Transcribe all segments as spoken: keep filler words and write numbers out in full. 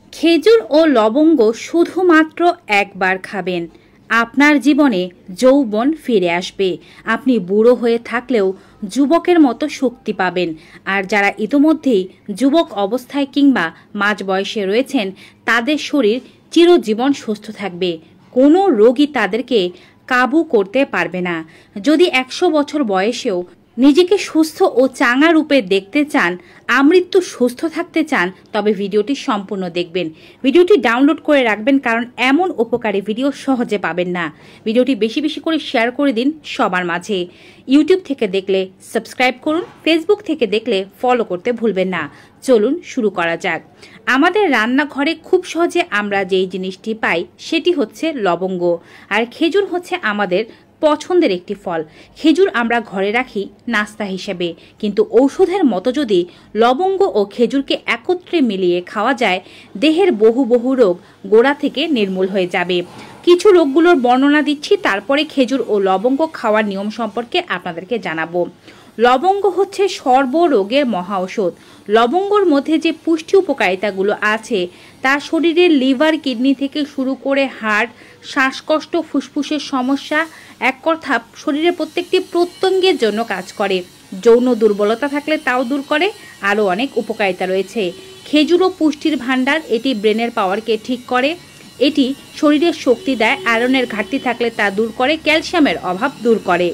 খেজুর ও লবঙ্গ শুধুমাত্র একবার খাবেন, আপনার জীবনে যৌবন ফিরে আসবে। আপনি বুড়ো হয়ে থাকলেও যুবকের মতো শক্তি পাবেন। আর যারা ইতোমধ্যেই যুবক অবস্থায় কিংবা মাঝ বয়সে রয়েছেন, তাদের শরীর চিরজীবন সুস্থ থাকবে। কোনো রোগই তাদেরকে কাবু করতে পারবে না। যদি একশো বছর বয়সেও নিজেকে সুস্থ ও চাঙা রূপে দেখতে চান, আমৃত্যু সুস্থ থাকতে চান, তবে ভিডিওটি সম্পূর্ণ দেখবেন। ভিডিওটি ডাউনলোড করে রাখবেন, কারণ এমন উপকারী ভিডিও সহজে পাবেন না। ভিডিওটি বেশি বেশি করে শেয়ার করে দিন সবার মাঝে। ইউটিউব থেকে দেখলে সাবস্ক্রাইব করুন, ফেসবুক থেকে দেখলে ফলো করতে ভুলবেন না। চলুন শুরু করা যাক। আমাদের রান্নাঘরে খুব সহজে আমরা যেই জিনিসটি পাই সেটি হচ্ছে লবঙ্গ, আর খেজুর হচ্ছে আমাদের পছন্দের একটি ফল। খেজুর আমরা ঘরে রাখি নাস্তা হিসেবে, কিন্তু ঔষধের মতো যদি লবঙ্গ ও খেজুরকে একত্রে মিলিয়ে খাওয়া যায়, দেহের বহু বহু রোগ গোড়া থেকে নির্মূল হয়ে যাবে। কিছু রোগগুলোর বর্ণনা দিচ্ছি, তারপরে খেজুর ও লবঙ্গ খাওয়ার নিয়ম সম্পর্কে আপনাদেরকে জানাবো। লবঙ্গ হচ্ছে সর্বরোগের মহা ঔষধ। লবঙ্গর মধ্যে যে পুষ্টি উপকারিতাগুলো আছে তা শরীরের লিভার, কিডনি থেকে শুরু করে হার্ট, শ্বাসকষ্ট, ফুসফুসের সমস্যা, এক কথা শরীরের প্রত্যেকটি প্রত্যঙ্গের জন্য কাজ করে। যৌন দুর্বলতা থাকলে তাও দূর করে। আরও অনেক উপকারিতা রয়েছে। খেজুরও পুষ্টির ভাণ্ডার, এটি ব্রেনের পাওয়ারকে ঠিক করে, এটি শরীরের শক্তি দেয়, আয়রনের ঘাটতি থাকলে তা দূর করে, ক্যালসিয়ামের অভাব দূর করে।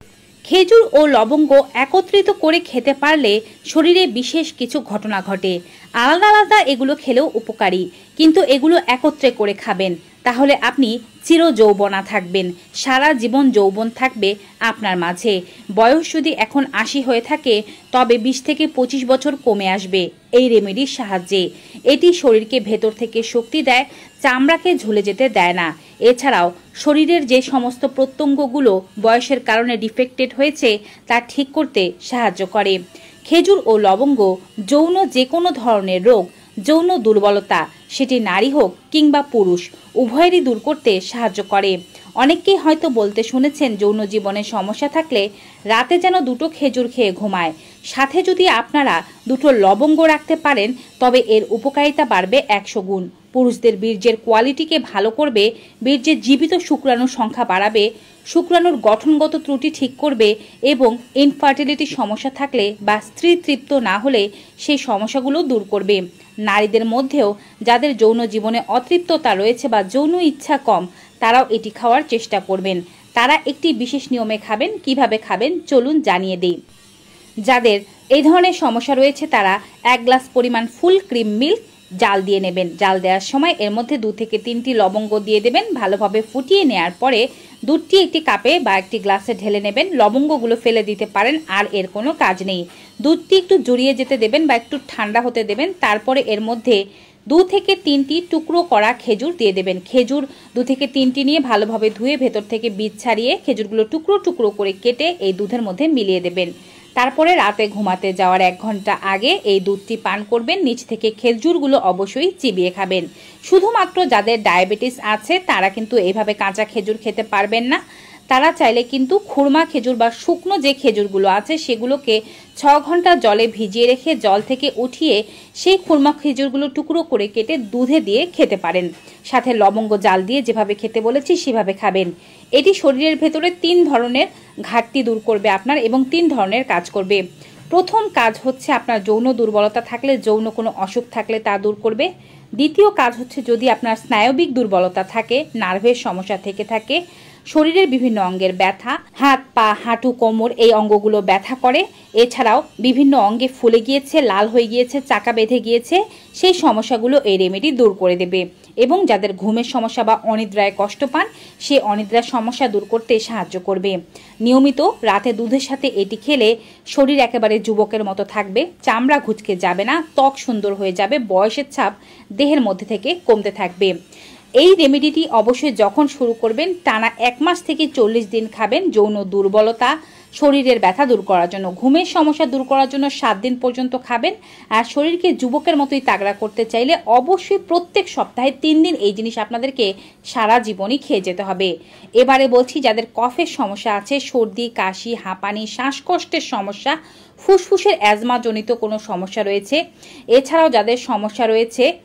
খেজুর ও লবঙ্গ একত্রিত করে খেতে পারলে শরীরে বিশেষ কিছু ঘটনা ঘটে। আলাদা আলাদা এগুলো খেলেও উপকারী, কিন্তু এগুলো একত্রে করে খাবেন, তাহলে আপনি চির যৌবনা থাকবেন। সারা জীবন যৌবন থাকবে আপনার মাঝে। বয়স যদি এখন আশি হয়ে থাকে, তবে বিশ থেকে পঁচিশ বছর কমে আসবে এই রেমেডির সাহায্যে। এটি শরীরকে ভেতর থেকে শক্তি দেয়, চামড়াকে ঝুলে যেতে দেয় না। এছাড়াও শরীরের যে সমস্ত প্রত্যঙ্গগুলো বয়সের কারণে ডিফেক্টেড হয়েছে তা ঠিক করতে সাহায্য করে। খেজুর ও লবঙ্গ যৌন যে কোনো ধরনের রোগ, যৌন দুর্বলতা, সেটি নারী হোক কিংবা পুরুষ, উভয়েরই দূর করতে সাহায্য করে। অনেককেই হয়তো বলতে শুনেছেন, যৌন জীবনের সমস্যা থাকলে রাতে যেন দুটো খেজুর খেয়ে ঘুমায়। সাথে যদি আপনারা দুটো লবঙ্গ রাখতে পারেন, তবে এর উপকারিতা বাড়বে একশো গুণ। পুরুষদের বীর্যের কোয়ালিটিকে ভালো করবে, বীর্যের জীবিত শুক্রাণুর সংখ্যা বাড়াবে, শুক্রাণুর গঠনগত ত্রুটি ঠিক করবে, এবং ইনফার্টিলিটির সমস্যা থাকলে বা স্ত্রী তৃপ্ত না হলে সেই সমস্যাগুলো দূর করবে। নারীদের মধ্যেও যাদের যৌন জীবনে অতৃপ্ততা রয়েছে বা যৌন ইচ্ছা কম, তারাও এটি খাওয়ার চেষ্টা করবেন। তারা একটি বিশেষ নিয়মে খাবেন। কিভাবে খাবেন চলুন জানিয়ে দিই। যাদের এই ধরনের সমস্যা রয়েছে তারা এক গ্লাস পরিমাণ ফুল ক্রিম মিল্ক জাল দিয়ে নেবেন। জাল দেওয়ার সময় এর মধ্যে দু থেকে তিনটি লবঙ্গ দিয়ে দেবেন। ভালোভাবে ফুটিয়ে নেওয়ার পরে দুধটি একটি কাপে বা একটি গ্লাসে ঢেলে নেবেন। লবঙ্গগুলো ফেলে দিতে পারেন, আর এর কোনো কাজ নেই। দুধটি একটু জড়িয়ে যেতে দেবেন বা একটু ঠান্ডা হতে দেবেন। তারপরে এর মধ্যে দু থেকে তিনটি টুকরো করা খেজুর দিয়ে দেবেন। খেজুর দু থেকে তিনটি নিয়ে ভালোভাবে ধুয়ে ভেতর থেকে বীজ ছাড়িয়ে খেজুরগুলো টুকরো টুকরো করে কেটে এই দুধের মধ্যে মিলিয়ে দেবেন। তারপরে রাতে ঘুমাতে যাওয়ার এক ঘন্টা আগে এই দুধটি পান করবেন। নিচ থেকে খেজুরগুলো অবশ্যই চিবিয়ে খাবেন। শুধুমাত্র যাদের ডায়াবেটিস আছে তারা কিন্তু এইভাবে কাঁচা খেজুর খেতে পারবেন না। তারা চাইলে কিন্তু খুরমা খেজুর বা শুকনো যে খেজুরগুলো আছে সেগুলোকে ছ ঘন্টা জলে ভিজিয়ে রেখে জল থেকে উঠিয়ে সেই খুরমা খেজুরগুলো টুকরো করে কেটে দুধে দিয়ে খেতে পারেন। সাথে লবঙ্গ জাল দিয়ে যেভাবে খেতে বলেছি সেভাবে খাবেন। এটি শরীরের ভেতরে তিন ধরনের ঘাটতি দূর করবে আপনার, এবং তিন ধরনের কাজ করবে। প্রথম কাজ হচ্ছে আপনার যৌন দুর্বলতা থাকলে, যৌন কোনো অসুখ থাকলে তা দূর করবে। দ্বিতীয় কাজ হচ্ছে যদি আপনার স্নায়বিক দুর্বলতা থাকে, নার্ভের সমস্যা থেকে থাকে, শরীরের বিভিন্ন অঙ্গের ব্যথা, হাত পা হাঁটু কোমর এই অঙ্গগুলো ব্যথা করে, এছাড়াও বিভিন্ন অঙ্গে ফুলে গিয়েছে, লাল হয়ে গিয়েছে, চাকা বেঁধে গিয়েছে, সেই সমস্যাগুলো এই রেমেডি দূর করে দেবে। এবং যাদের ঘুমের সমস্যা বা অনিদ্রায় কষ্ট পান, সেই অনিদ্রার সমস্যা দূর করতে সাহায্য করবে। নিয়মিত রাতে দুধের সাথে এটি খেলে শরীর একেবারে যুবকের মতো থাকবে, চামড়া ঘুচকে যাবে না, ত্বক সুন্দর হয়ে যাবে, বয়সের ছাপ দেহের মধ্যে থেকে কমতে থাকবে। এই রেমেডিটি অবশ্যই যখন শুরু করবেন টানা এক মাস থেকে চল্লিশ দিন খাবেন। যৌন দুর্বলতা, শরীরের ব্যথা দূর করার জন্য, ঘুমের সমস্যা দূর করার জন্য সাত দিন পর্যন্ত খাবেন। আর শরীরকে যুবকের মতোই তাগড়া করতে চাইলে অবশ্যই প্রত্যেক সপ্তাহে তিন দিন এই জিনিস আপনাদেরকে সারা জীবনই খেয়ে যেতে হবে। এবারে বলছি, যাদের কফের সমস্যা আছে, সর্দি কাশি হাঁপানি শ্বাসকষ্টের সমস্যা, ফুসফুসের অ্যাজমা জনিত কোনো সমস্যা রয়েছে, এছাড়াও যাদের সমস্যা রয়েছে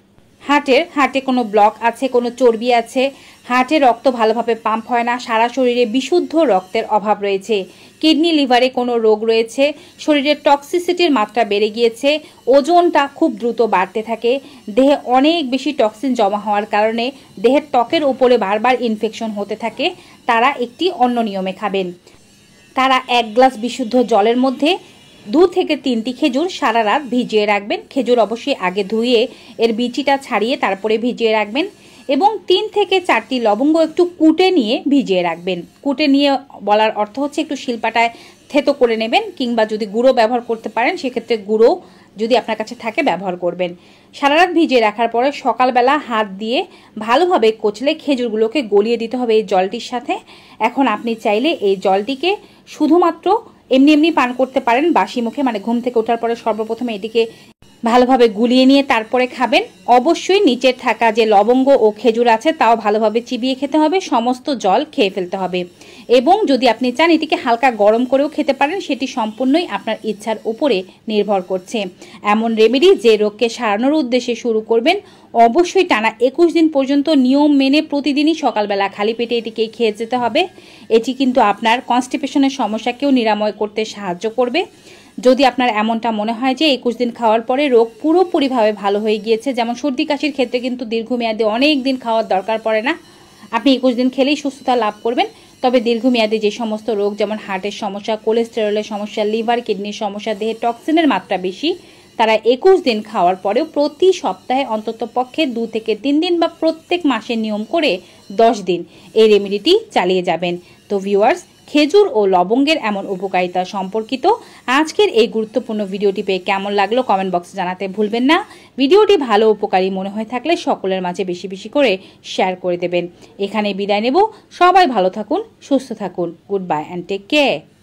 হার্টের হার্টে কোনো ব্লক আছে, কোনো চর্বি আছে, হার্টে রক্ত ভালোভাবে পাম্প হয় না, সারা শরীরে বিশুদ্ধ রক্তের অভাব রয়েছে, কিডনি লিভারে কোনো রোগ রয়েছে, শরীরের টক্সিসিটির মাত্রা বেড়ে গিয়েছে, ওজনটা খুব দ্রুত বাড়তে থাকে, দেহে অনেক বেশি টক্সিন জমা হওয়ার কারণে দেহের ত্বকের উপরে বারবার ইনফেকশন হতে থাকে, তারা একটি অন্য নিয়মে খাবেন। তারা এক গ্লাস বিশুদ্ধ জলের মধ্যে দু থেকে তিনটি খেজুর সারা রাত ভিজিয়ে রাখবেন। খেজুর অবশ্যই আগে ধুয়ে এর বিচিটা ছাড়িয়ে তারপরে ভিজিয়ে রাখবেন এবং তিন থেকে চারটি লবঙ্গ একটু কুটে নিয়ে ভিজিয়ে রাখবেন। কুটে নিয়ে বলার অর্থ হচ্ছে একটু শিলপাটায় থেতো করে নেবেন, কিংবা যদি গুঁড়ো ব্যবহার করতে পারেন সেক্ষেত্রে গুঁড়ো যদি আপনার কাছে থাকে ব্যবহার করবেন। সারা রাত ভিজিয়ে রাখার পরে সকালবেলা হাত দিয়ে ভালোভাবে কচলে খেজুরগুলোকে গলিয়ে দিতে হবে এই জলটির সাথে। এখন আপনি চাইলে এই জলটিকে শুধুমাত্র এমনি এমনি পান করতে পারেন বাসি মুখে, মানে ঘুম থেকে ওঠার পরে সর্বপ্রথমে এটিকে ভালোভাবে গুলিয়ে নিয়ে তারপরে খাবেন। অবশ্যই নিচের থাকা যে লবঙ্গ ও খেজুর আছে তাও ভালোভাবে চিবিয়ে খেতে হবে, সমস্ত জল খেয়ে ফেলতে হবে। এবং যদি আপনি চান এটিকে হালকা গরম করেও খেতে পারেন, সেটি সম্পূর্ণই আপনার ইচ্ছার উপরে নির্ভর করছে। এমন রেমেডি যে রোগকে সারানোর উদ্দেশ্যে শুরু করবেন, অবশ্যই টানা একুশ দিন পর্যন্ত নিয়ম মেনে প্রতিদিনই সকালবেলা খালি পেটে এটিকে খেয়ে যেতে হবে। এটি কিন্তু আপনার কনস্টিপেশনের সমস্যাকেও নিরাময় করতে সাহায্য করবে। যদি আপনার এমনটা মনে হয় যে একুশ দিন খাওয়ার পরে রোগ পুরোপুরিভাবে ভালো হয়ে গিয়েছে, যেমন সর্দি কাশির ক্ষেত্রে কিন্তু দীর্ঘমেয়াদে অনেক দিন খাওয়ার দরকার পড়ে না, আপনি একুশ দিন খেলেই সুস্থতা লাভ করবেন। তবে দীর্ঘমেয়াদে যে সমস্ত রোগ যেমন হার্টের সমস্যা, কোলেস্টেরলের সমস্যা, লিভার কিডনির সমস্যা, দেহে টক্সিনের মাত্রা বেশি, তারা একুশ দিন খাওয়ার পরেও প্রতি সপ্তাহে অন্তত পক্ষে দু থেকে তিন দিন বা প্রত্যেক মাসে নিয়ম করে দশ দিন এই রেমেডিটি চালিয়ে যাবেন। তো ভিউয়ার্স, খেজুর ও লবঙ্গের এমন উপকারিতা সম্পর্কিত আজকের এই গুরুত্বপূর্ণ ভিডিওটি পেয়ে কেমন লাগলো কমেন্ট বক্সে জানাতে ভুলবেন না। ভিডিওটি ভালো উপকারী মনে হয়ে থাকলে সকলের মাঝে বেশি বেশি করে শেয়ার করে দেবেন। এখানে বিদায় নেব। সবাই ভালো থাকুন, সুস্থ থাকুন। Good bye and take care.